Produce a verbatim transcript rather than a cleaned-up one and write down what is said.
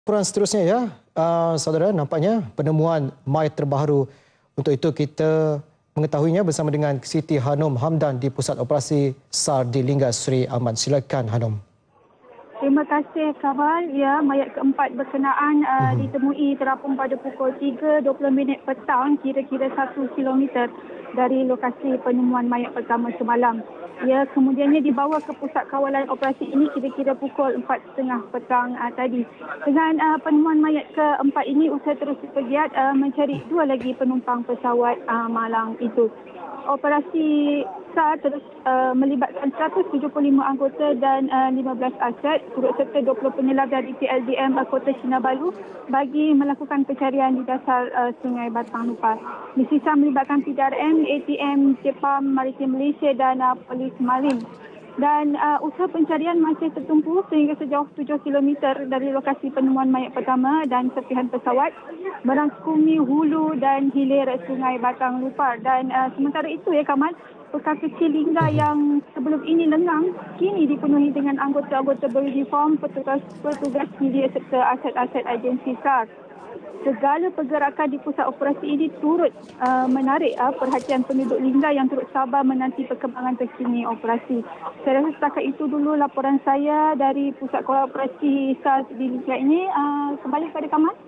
Laporan seterusnya ya, uh, saudara, nampaknya penemuan mayat terbaru. Untuk itu kita mengetahuinya bersama dengan Siti Hanum Hamdan di Pusat Operasi SAR di Lingga Seri Aman. Silakan Hanum. Terima kasih Kamal. Ya, mayat keempat berkenaan uh, hmm. ditemui terapung pada pukul tiga dua puluh minit petang, kira-kira satu kilometer dari lokasi penemuan mayat pertama semalam. Ya, kemudiannya dibawa ke pusat kawalan operasi ini kira-kira pukul empat tiga puluh petang uh, tadi. Dengan uh, penemuan mayat keempat ini, usaha terus bergiat uh, mencari dua lagi penumpang pesawat uh, malang itu. Operasi SAR terus uh, melibatkan seratus tujuh puluh lima anggota dan uh, lima belas aset, turut serta dua puluh penyelam dari P L D M Kota Kinabalu bagi melakukan pencarian di dasar uh, Sungai Batang Lupar. Misi SAR melibatkan P D R M, A T M, Jepam Maritim Malaysia dan uh, Polis Marin. Dan uh, usaha pencarian masih tertumpu sehingga sejauh tujuh kilometer dari lokasi penemuan mayat pertama dan serpihan pesawat merangkumi hulu dan hilir Sungai Batang Lupar. Dan uh, sementara itu ya Kamal, pekak kecil Lingga yang sebelum ini lengang kini dipenuhi dengan anggota-anggota beruniform, petugas-petugas media serta aset-aset agensi SAR. Segala pergerakan di pusat operasi ini turut uh, menarik uh, perhatian penduduk Lingga yang turut sabar menanti perkembangan terkini operasi. Saya rasa setakat itu dulu laporan saya dari pusat operasi SAR di Lingga ini. Uh, kembali kepada Kamal.